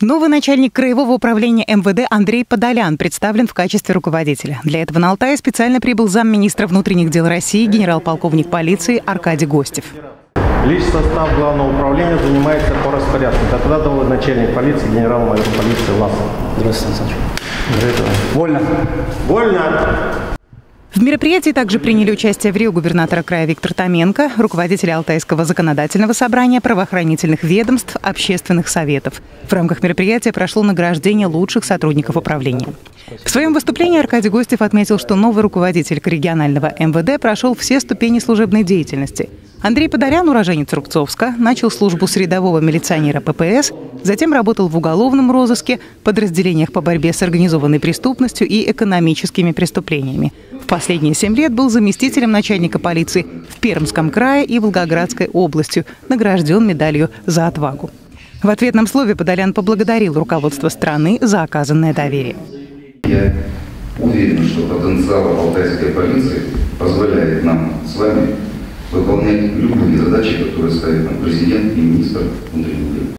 Новый начальник краевого управления МВД Андрей Подолян представлен в качестве руководителя. Для этого на Алтае специально прибыл замминистра внутренних дел России, генерал-полковник полиции Аркадий Гостев. Личный состав главного управления занимается по распорядку. Докладывал начальник полиции, генерал-майор полиции Ласов. Здравствуйте, Александр. Вольно. Вольно. В мероприятии также приняли участие в Рио губернатора края Виктор Томенко, руководители Алтайского законодательного собрания, правоохранительных ведомств, общественных советов. В рамках мероприятия прошло награждение лучших сотрудников управления. В своем выступлении Аркадий Гостев отметил, что новый руководитель регионального МВД прошел все ступени служебной деятельности. Андрей Подолян, уроженец Рубцовска, начал службу с рядового милиционера ППС, затем работал в уголовном розыске, подразделениях по борьбе с организованной преступностью и экономическими преступлениями. В последние 7 лет был заместителем начальника полиции в Пермском крае и Волгоградской области, награжден медалью «За отвагу». В ответном слове Подолян поблагодарил руководство страны за оказанное доверие. Я уверен, что потенциал алтайской полиции позволяет нам с вами выполнять любые задачи, которые ставит нам президент и министр внутренних дел.